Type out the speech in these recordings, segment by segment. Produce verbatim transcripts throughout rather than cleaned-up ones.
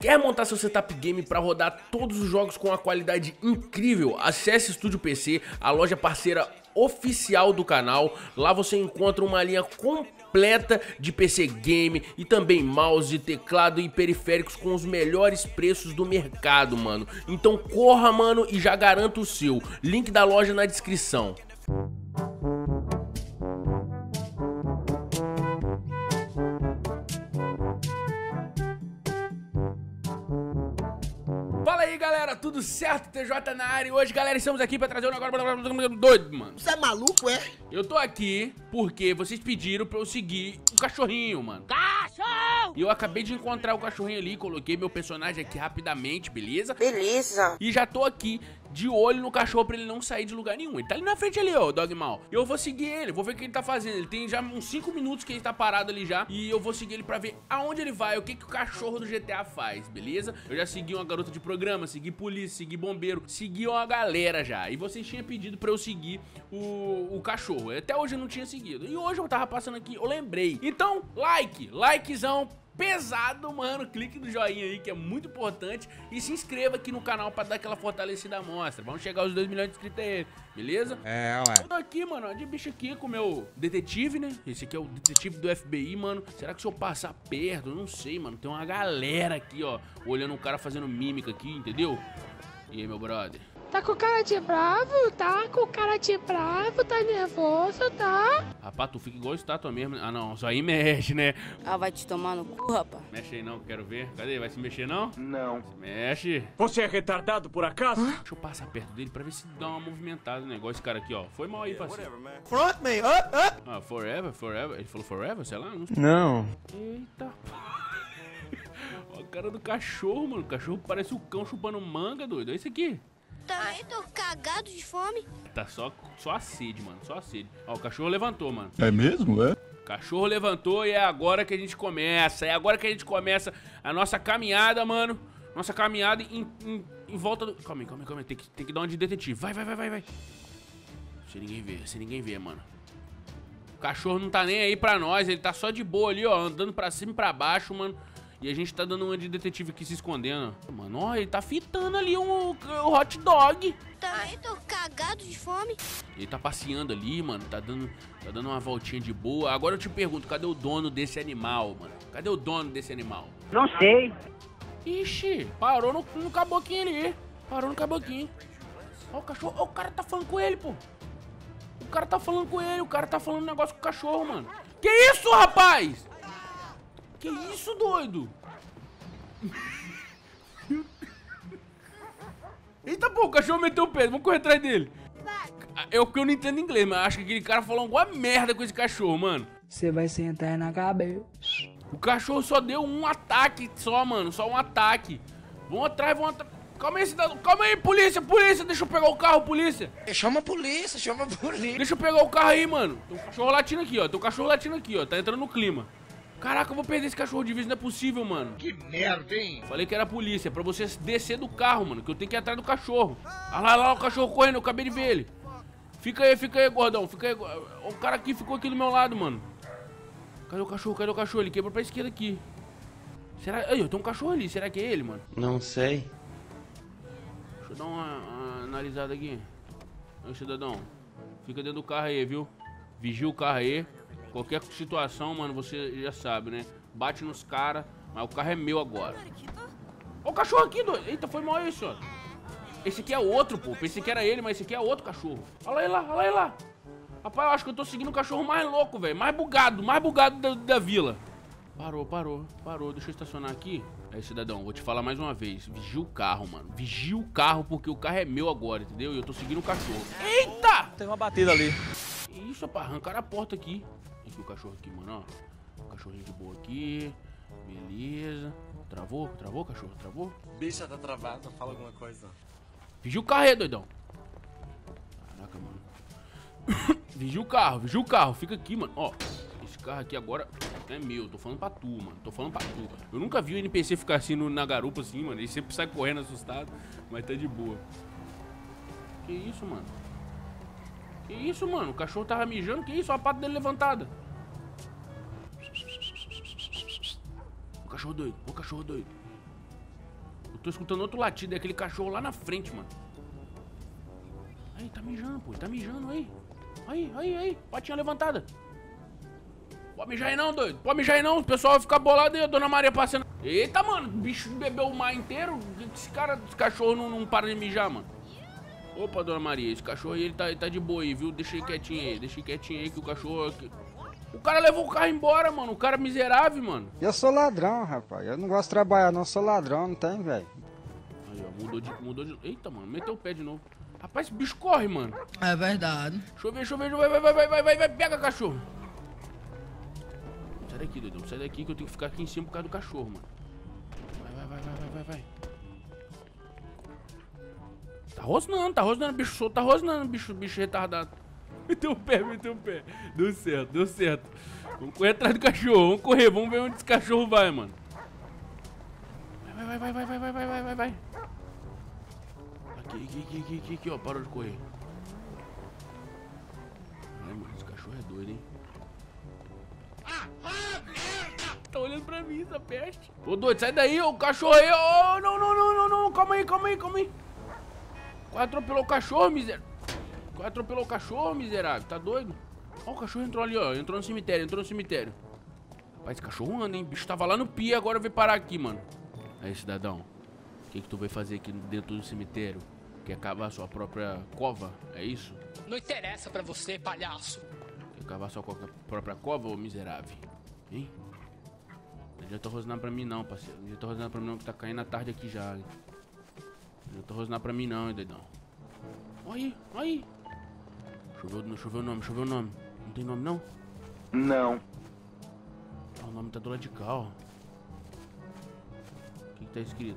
Quer montar seu setup game para rodar todos os jogos com uma qualidade incrível? Acesse Estúdio P C, a loja parceira oficial do canal. Lá você encontra uma linha completa de P C game e também mouse, teclado e periféricos com os melhores preços do mercado, mano. Então corra, mano, e já garanta o seu. Link da loja na descrição. Fala aí, galera, tudo certo? T J na área. E hoje, galera, estamos aqui pra trazer um negócio doido, mano. Você é maluco, é? Eu tô aqui porque vocês pediram pra eu seguir o cachorrinho, mano. Cachorro! E eu acabei de encontrar o cachorrinho ali, coloquei meu personagem aqui rapidamente, beleza? Beleza. E já tô aqui de olho no cachorro pra ele não sair de lugar nenhum. Ele tá ali na frente ali, ó, o Dogmal. Eu vou seguir ele, vou ver o que ele tá fazendo. Ele tem já uns cinco minutos que ele tá parado ali já. E eu vou seguir ele pra ver aonde ele vai, o que que o cachorro do G T A faz, beleza? Eu já segui uma garota de programa, segui polícia, segui bombeiro, segui uma galera já. E vocês tinham pedido pra eu seguir o, o cachorro. Até hoje eu não tinha seguido. E hoje eu tava passando aqui, eu lembrei. Então, like, likezão pesado, mano. Clique no joinha aí, que é muito importante. E se inscreva aqui no canal pra dar aquela fortalecida amostra. Vamos chegar aos dois milhões de inscritos aí, beleza? É, ué. Eu tô aqui, mano, ó, de bicho aqui com o meu detetive, né? Esse aqui é o detetive do F B I, mano. Será que se eu passar perto? Eu não sei, mano. Tem uma galera aqui, ó, olhando um cara fazendo mímica aqui, entendeu? E aí, meu brother? Tá com cara de bravo, tá? Com cara de bravo, tá nervoso, tá? Rapaz, tu fica igual estátua mesmo. Ah, não, só aí mexe, né? Ah, vai te tomar no cu, rapaz. Mexe aí não, quero ver. Cadê? Vai se mexer não? Não. Se mexe. Você é retardado por acaso? Deixa eu passar perto dele pra ver se dá uma movimentada, né? Igual esse cara aqui, ó. Foi mal aí, parceiro. Front, man. Up, up. Ah, forever, forever. Ele falou forever, sei lá. Não. Não. Eita. Olha a cara do cachorro, mano. O cachorro parece o cão chupando manga, doido. É esse aqui. Também tô cagado de fome. Tá só, só a sede, mano. Só a sede. Ó, o cachorro levantou, mano. É mesmo, é? O cachorro levantou e é agora que a gente começa. É agora que a gente começa a nossa caminhada, mano. Nossa caminhada em, em, em volta do... Calma aí, calma aí, calma aí. Tem que, tem que dar uma de detetive. Vai, vai, vai, vai, vai. Sem ninguém ver, sem ninguém ver, mano. O cachorro não tá nem aí pra nós. Ele tá só de boa ali, ó. Andando pra cima e pra baixo, mano. E a gente tá dando uma de detetive aqui se escondendo. Mano, ó, ele tá fitando ali um, um hot dog. Também tô cagado de fome. Ele tá passeando ali, mano. Tá dando, tá dando uma voltinha de boa. Agora eu te pergunto, cadê o dono desse animal, mano? Cadê o dono desse animal? Não sei. Ixi, parou no, no caboquinho ali. Parou no caboquinho. Ó o cachorro. Ó, o cara tá falando com ele, pô. O cara tá falando com ele. O cara tá falando um negócio com o cachorro, mano. Que isso, rapaz? Que isso, doido? Eita, pô, o cachorro meteu o pé. Vamos correr atrás dele. Eu que eu não entendo inglês, mas acho que aquele cara falou alguma merda com esse cachorro, mano. Você vai sentar na cabeça. O cachorro só deu um ataque só, mano. Só um ataque. Vão atrás, vão atrás. Calma aí, cidadão. Calma aí, polícia, polícia. Deixa eu pegar o carro, polícia. Chama a polícia, chama a polícia. Deixa eu pegar o carro aí, mano. Tem um cachorro latindo aqui, ó. Tem um cachorro latindo aqui, ó. Tá entrando no clima. Caraca, eu vou perder esse cachorro de vez, não é possível, mano. Que merda, hein? Falei que era a polícia, pra você descer do carro, mano, que eu tenho que ir atrás do cachorro. Ah lá, lá, o cachorro correndo, eu acabei de ver ele. Fica aí, fica aí, gordão, fica aí. O cara aqui ficou aqui do meu lado, mano. Cadê o cachorro, cadê o cachorro? Ele quebrou pra esquerda aqui. Será... Aí, tem um cachorro ali, será que é ele, mano? Não sei. Deixa eu dar uma, uma analisada aqui. Aí, cidadão, fica dentro do carro aí, viu? Vigia o carro aí. Qualquer situação, mano, você já sabe, né? Bate nos caras, mas o carro é meu agora. Ó o cachorro aqui, doido. Eita, foi mal esse, ó. Esse aqui é outro, pô. Pensei que era ele, mas esse aqui é outro cachorro. Olha lá ele lá, olha lá ele lá. Rapaz, eu acho que eu tô seguindo o cachorro mais louco, velho. Mais bugado, mais bugado da, da vila. Parou, parou, parou. Deixa eu estacionar aqui. Aí, cidadão, vou te falar mais uma vez. Vigia o carro, mano. Vigia o carro, porque o carro é meu agora, entendeu? E eu tô seguindo o cachorro. Eita! Tem uma batida ali. Que isso, rapaz? Arrancaram a porta aqui. Aqui o cachorro aqui, mano, ó. Cachorrinho de boa aqui. Beleza. Travou? Travou, cachorro? Travou? Bicha tá travada, fala alguma coisa. Vigia o carro aí, doidão. Caraca, mano. Vigia o carro, vigia o carro. Fica aqui, mano. Ó, esse carro aqui agora é meu. Tô falando pra tu, mano. Tô falando pra tu. Eu nunca vi o N P C ficar assim no, na garupa assim, mano. Ele sempre sai correndo assustado. Mas tá de boa. Que isso, mano? Que isso, mano? O cachorro tava mijando. Que isso? Olha a pata dele levantada. O cachorro doido. O cachorro doido. tô escutando outro latido, é aquele cachorro lá na frente, mano. Aí, tá mijando, pô, tá mijando aí. Aí, aí, aí, patinha levantada. Pode mijar aí não, doido. Pode mijar aí não, o pessoal vai ficar bolado aí, a Dona Maria passando. Eita, mano, o bicho bebeu o mar inteiro. Esse cara, esse cachorro não, não para de mijar, mano. Opa, Dona Maria, esse cachorro aí, ele tá, ele tá de boa aí, viu? Deixa ele quietinho aí, deixa ele quietinho aí que o cachorro... Aqui... O cara levou o carro embora, mano, o cara miserável, mano. Eu sou ladrão, rapaz, eu não gosto de trabalhar não, sou ladrão, não tem, velho. Aí, ó, mudou de, mudou de... Eita, mano, meteu o pé de novo. Rapaz, esse bicho corre, mano. É verdade. Deixa eu ver, deixa eu ver, vai, vai, vai, vai, vai, vai, vai, pega cachorro. Sai daqui, doidão, sai daqui que eu tenho que ficar aqui em cima por causa do cachorro, mano. Vai, vai, vai, vai, vai, vai, vai. Tá rosnando, tá rosnando, bicho solto, tá rosnando, bicho, bicho retardado. Meteu o pé, meteu o pé. Deu certo, deu certo. Vamos correr atrás do cachorro, vamos correr, vamos ver onde esse cachorro vai, mano. Vai, vai, vai, vai, vai, vai, vai, vai, vai, vai. Aqui, aqui, aqui, aqui, aqui, aqui, ó, parou de correr. Ai, mano, esse cachorro é doido, hein? Tá olhando pra mim, essa peste. Ô, doido, sai daí, ô, cachorro aí, ô, não, não, não, não, não, calma aí, calma aí, calma aí. Quase atropelou o cachorro, miserável. Quase atropelou o cachorro, miserável, tá doido? Ó, o cachorro entrou ali, ó, entrou no cemitério, entrou no cemitério. Rapaz, esse cachorro anda, hein, o bicho tava lá no pia, agora veio parar aqui, mano. Aí, cidadão, o que que tu vai fazer aqui dentro do cemitério? Quer cavar sua própria cova, é isso? Não interessa pra você, palhaço. Quer cavar sua própria cova, ô miserável? Hein? Não adianta rosnar pra mim não, parceiro. Não adianta rosnar pra mim não, que tá caindo a tarde aqui já, hein? Não adianta rosnar pra mim não, hein, doidão. Olha aí, olha aí. Choveu, não choveu o nome, choveu o nome. Não tem nome não? Não. Ah, o nome tá do lado de cá, ó. O que que tá escrito?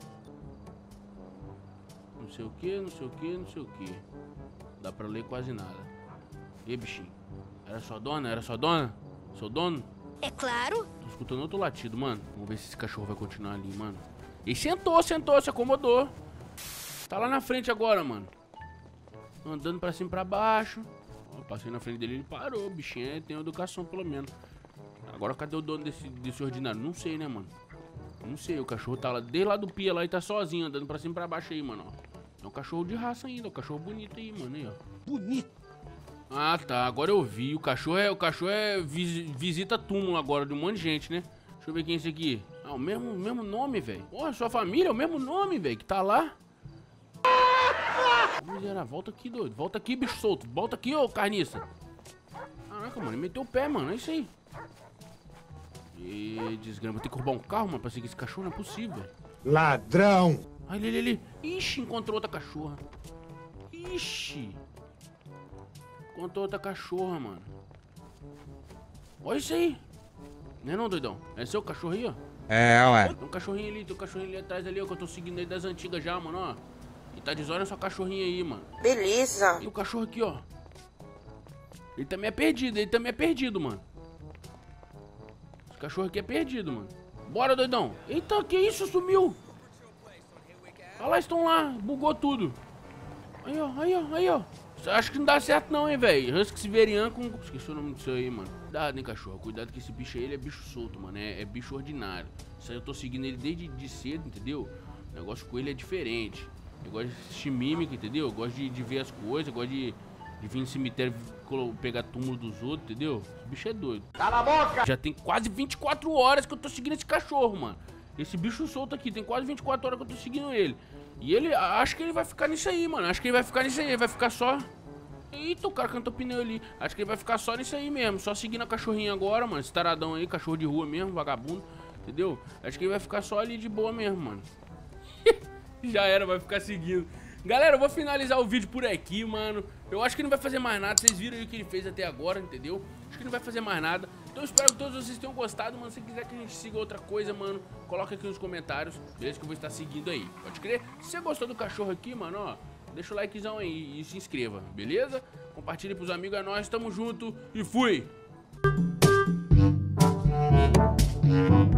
Não sei o que, não sei o que, não sei o que. Dá pra ler quase nada. E bichinho? Era sua dona? Era sua dona? Sou dono? É claro. Tô escutando outro latido, mano. Vamos ver se esse cachorro vai continuar ali, mano. Ele sentou, sentou, se acomodou. Tá lá na frente agora, mano. Andando pra cima e pra baixo. Ó, passei na frente dele, ele parou. O bichinho é, tem educação, pelo menos. Agora cadê o dono desse, desse ordinário? Não sei, né, mano? Não sei, o cachorro tá lá, desde lá do pia lá e tá sozinho, andando pra cima e pra baixo aí, mano, ó. É um cachorro de raça ainda, um cachorro bonito aí, mano, aí, ó. Bonito. Ah, tá, agora eu vi. O cachorro é, o cachorro é vis, visita túmulo agora de um monte de gente, né? Deixa eu ver quem é esse aqui. Ah, o mesmo, mesmo nome, velho. Porra, sua família é o mesmo nome, velho, que tá lá. Miserável, volta aqui, doido. Volta aqui, bicho solto. Volta aqui, ô carniça. Caraca, mano, ele meteu o pé, mano. É isso aí. E desgrama. Vou ter que roubar um carro, mano, pra seguir esse cachorro. Não é possível, velho. Ladrão. Ai, ali, ali, ali. Ixi, encontrou outra cachorra. Ixi. Encontrou outra cachorra, mano. Olha isso aí. Não é não, doidão? É seu cachorro aí, ó. É, ué. Tem um cachorrinho ali, tem um cachorrinho ali atrás ali, ó, que eu tô seguindo aí das antigas já, mano, ó. E tá desordem sua cachorrinha aí, mano. Beleza. E o cachorro aqui, ó. Ele também é perdido, ele também é perdido, mano. Esse cachorro aqui é perdido, mano. Bora, doidão. Eita, que isso? Sumiu. Olha lá, estão lá. Bugou tudo. Aí, ó, aí, ó, aí, ó. Acho que não dá certo não, hein, velho. Husky Siberian com... Esqueci o nome disso aí, mano. Cuidado, hein, cachorro. Cuidado que esse bicho aí, ele é bicho solto, mano. É, é bicho ordinário. Isso aí eu tô seguindo ele desde de cedo, entendeu? O negócio com ele é diferente. Eu gosto de assistir mímica, entendeu? Eu gosto de, de ver as coisas. Eu gosto de, de vir no cemitério pegar túmulo dos outros, entendeu? Esse bicho é doido. Cala a boca! Já tem quase vinte e quatro horas que eu tô seguindo esse cachorro, mano. Esse bicho solto aqui, tem quase vinte e quatro horas que eu tô seguindo ele. E ele, acho que ele vai ficar nisso aí, mano. Acho que ele vai ficar nisso aí, ele vai ficar só... Eita, o cara cantou pneu ali. Acho que ele vai ficar só nisso aí mesmo. Só seguindo a cachorrinha agora, mano. Esse taradão aí, cachorro de rua mesmo, vagabundo. Entendeu? Acho que ele vai ficar só ali de boa mesmo, mano. Já era, vai ficar seguindo. Galera, eu vou finalizar o vídeo por aqui, mano. Eu acho que não vai fazer mais nada. Vocês viram aí o que ele fez até agora, entendeu? Acho que não vai fazer mais nada. Então eu espero que todos vocês tenham gostado, mano. Se quiser que a gente siga outra coisa, mano, coloca aqui nos comentários. Beleza? Que eu vou estar seguindo aí. Pode crer? Se você gostou do cachorro aqui, mano, ó, deixa o likezão aí e se inscreva, beleza? Compartilhe pros amigos, é nóis, tamo junto e fui!